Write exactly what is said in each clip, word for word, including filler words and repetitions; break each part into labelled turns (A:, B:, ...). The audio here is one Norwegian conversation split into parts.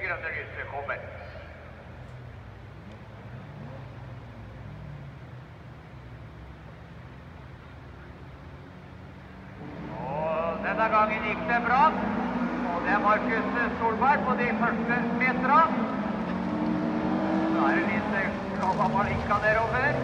A: grønne lyset kommer. Og denne gangen gikk det bra. Og det er Markus Solberg på de første meterne. Så er det litt Lava Malinka nedover.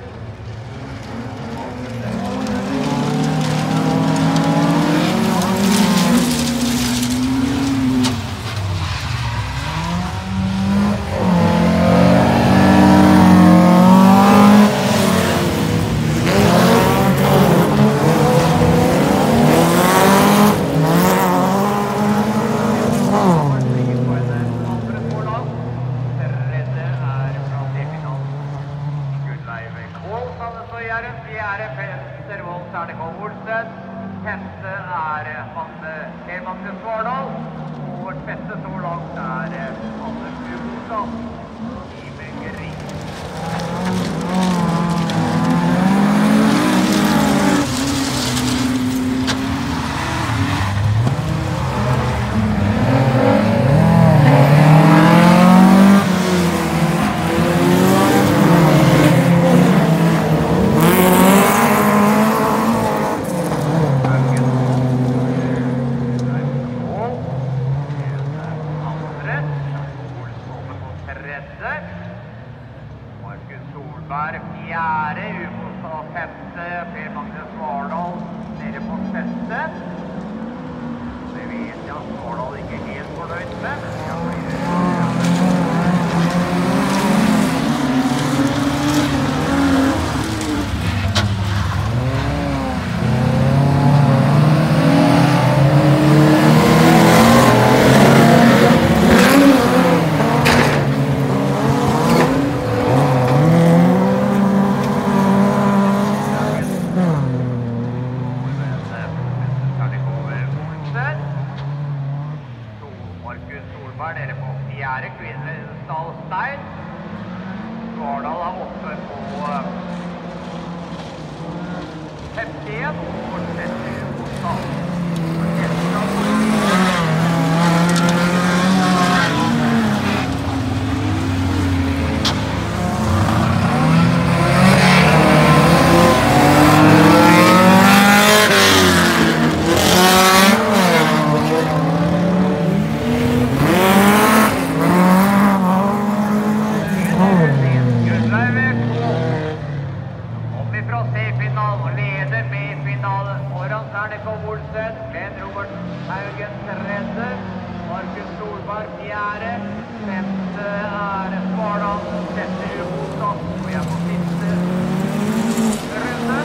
A: Fjerde Pestervold Sarnekov Olsen, femte er Hanne Helmagne Svardal, og vårt beste så langt er Anders Ubostad i Mengeri. Markus Solberg fjerde, Ubostad femte, Per Magnus Svardal nede på sjette. Det vet jeg at Svardal ikke er helt fornøyd med, men jeg blir Markus Solberg nede på fjerde, Kvinesdal Stein. Svardal har åtte på femtien, og fortsetter Ubostad. Fra C-finalen og leder B-finalen foran Sarnekov Olsen, Glenn Robert Haugen tredje, Markus Solberg fjerde, femte er Svardal, sjette Ubostad, og jeg på siste runde.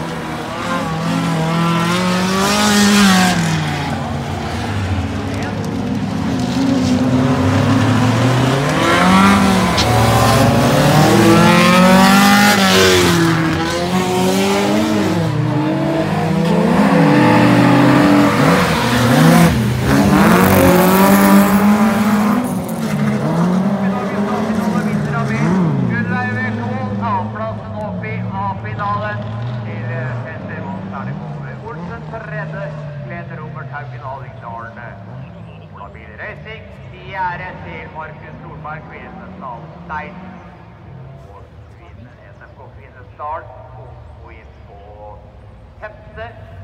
A: A-finalen til Pestervold Sarnekov Olsen tredje, Glenn Robert Haugen Alvingdalen, Ola Bil Racing, fjerde til Markus Solberg Kvinesdal Stein, og N F K Kvinesdal, og inn på femte